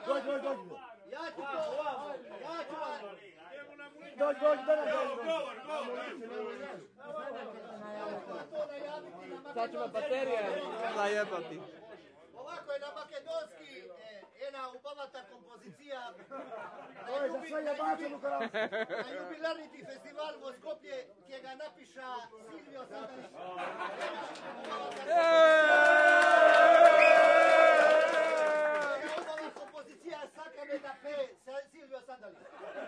Ja ću to, ja ću vam. Dođi, Sad ćemo baterija zajebati. Ovako je na makedonski jedna upamata kompozicija na jubilarni festival v Skopje, ki ga napiša Silvio Sandalić. Upamata kompozicija Sakame da pe Silvio Sandalić.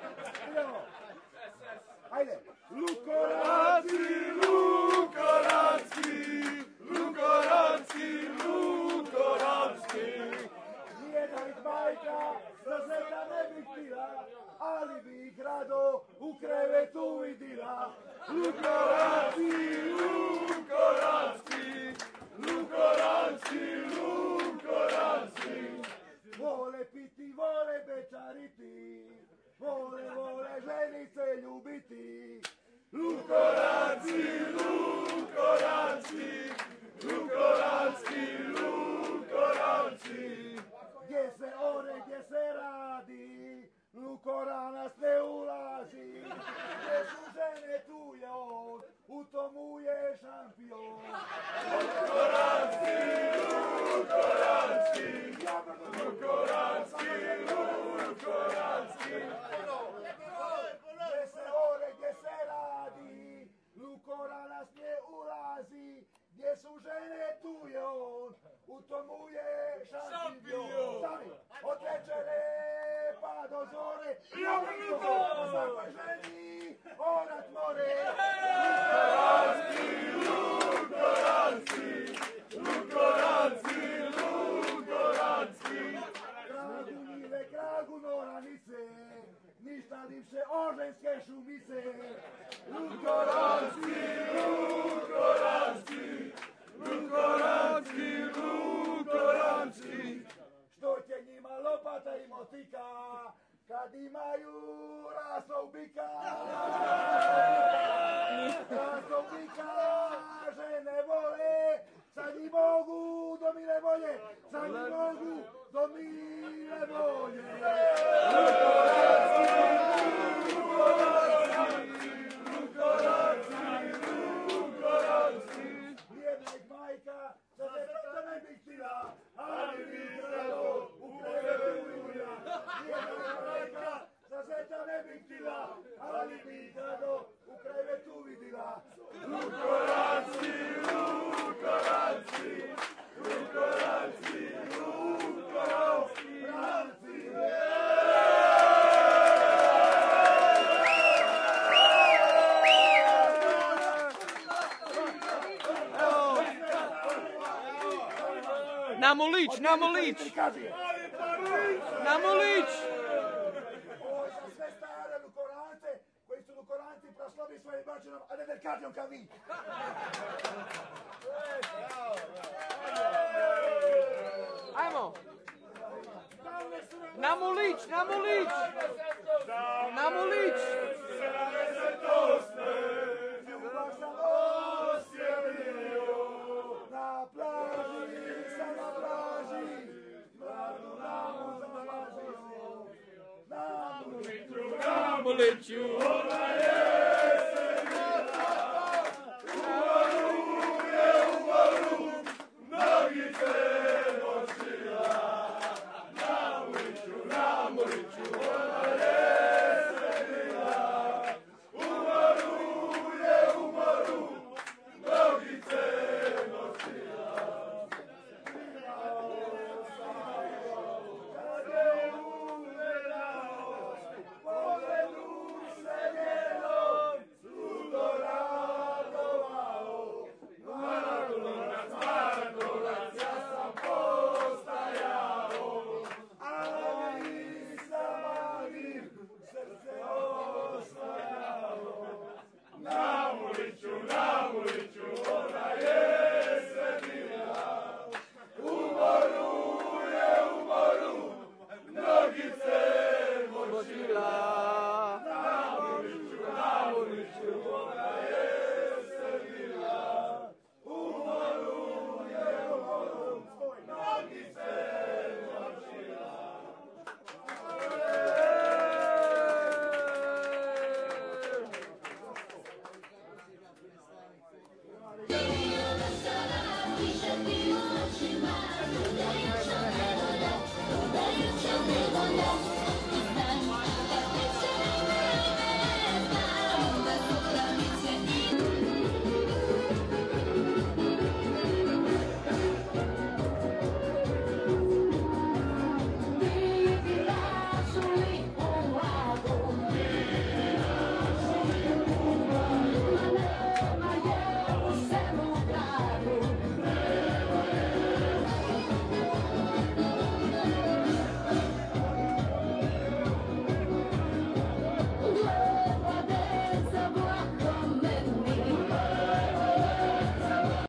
Ajde! Lukoranci, Lukoranci, Lukoranci, Lukoranci. Nijedna ih majka za zeta ne bi htila, ali bi ih rado u krevetu vidila. Lukoranci, Lukoranci, Lukoranci, Lukoranci. Vole piti, vole bečariti, vole ženice ljubiti. Lukoranci, Lukoranci, Lukoranci, Lukoranci. Gdje se ore, gdje se radi, Lukoranac ne ulazi. Gdje su žene, tu je on, u tomu je šampion. Lukoranci, Lukoranci, Lukoranci, Lukoranci. Gdje se ore, gdje se radi, Lukoranac ne ulazi. Gdje su žene, tu je on, u tomu je šampion. Stani, od večere pa do zore, po svakoj ženi orat more. Lukoranci, Lukoranci, Lukoranci, Lukoranci. Kragu njive, kragu noranice, ništa lijepše oženske šumice. Lukoranci, Lukoranci, Lukoranci, Lukoranci. Što će njima lopata i motika, kad imaju rasov bika. Rasov bika, žene vole, sad njih mogu do mile volje, sad njih mogu do mile volje. Lukoranci, Lukoranci, Lukoranci, Lukoranci. Nijedna ih majka za zeta ne bi htila, ali bi rado u krevetu vidila. Nijedna ih majka za zeta ne bi htila, ali bi rado u krevetu vidila. Lukoranci, Lukoranci, Lukoranci, Lukoranci, Lukoranci. Na Mulic, na Mulic! Na Mulic! Ovo su sve stare Lukorance, koji su Lukoranci proslavili svojim braćinom, a ne Derkadijom kao vi. Ajmo! Na Mulic, na Mulic! Na Mulic! Ljubav sam osjetio, na plaži sam na plaži, mladu namu zamazio, na Muliću, Na Muliću!